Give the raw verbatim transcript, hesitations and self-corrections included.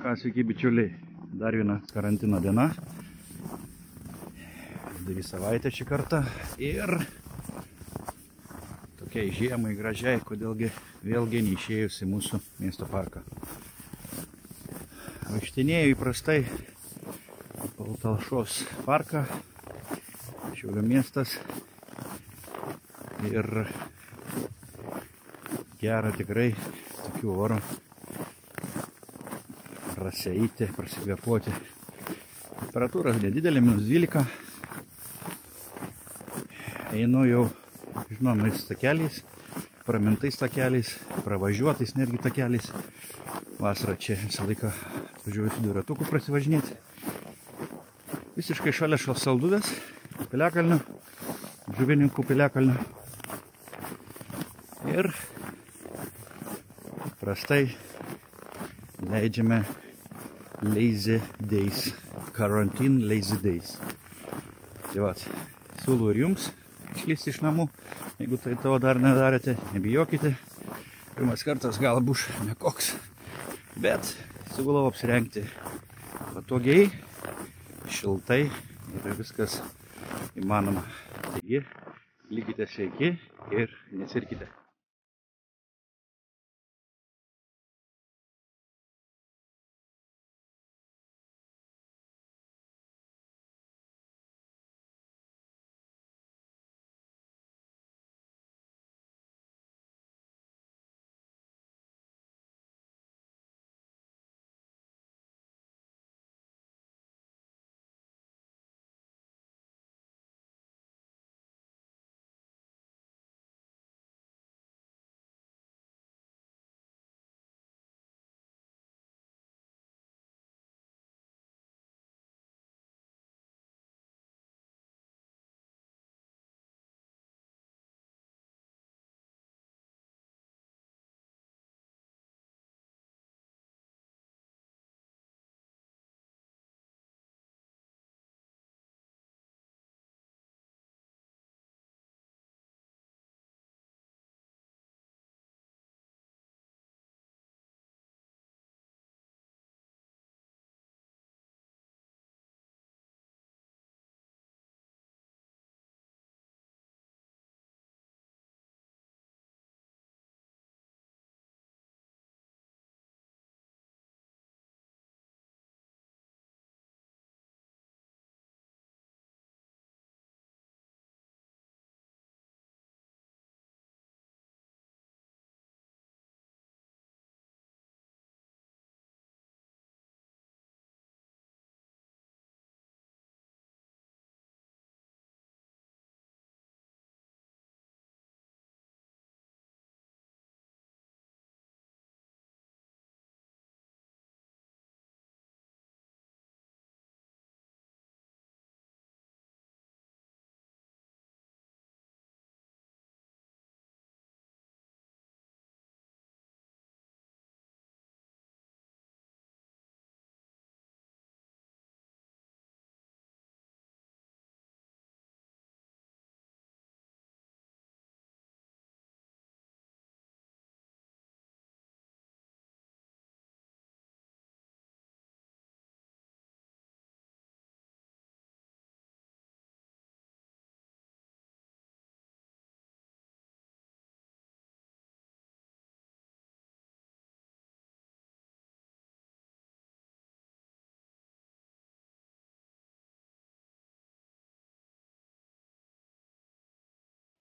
Ką, sveiki bičiuliai, dar viena karantino diena, dvi savaitę šį kartą ir tokiai žiemai gražiai, kodėlgi vėlgi neišėjus į mūsų miesto parką. Vaikštinėjau įprastai po Talšos parką, Šiaulių miestas ir gera tikrai tokių oro. Prasieiti, prasikvėpuoti. Temperatūra nedidelė, minus dvylika. Einu jau, žinomais takeliais, pramintais takeliais, pravažiuotais netgi takeliais. Vasarą čia visą laiką atvažiuoju su dviratuku prasivažinėti. Visiškai šalia šios Salduvės, Piliakalnio, Žuvininkų Piliakalnio. Ir prastai leidžiame lazy days, quarantine lazy days. Tai vat, siūlau ir jums išlysti iš namų, jeigu tai to dar nedarėte, nebijokite. Pirmas kartas gal bus nekoks, bet siūlau apsirengti patogiai, šiltai ir viskas įmanoma. Taigi, likite sveiki ir nesirkite.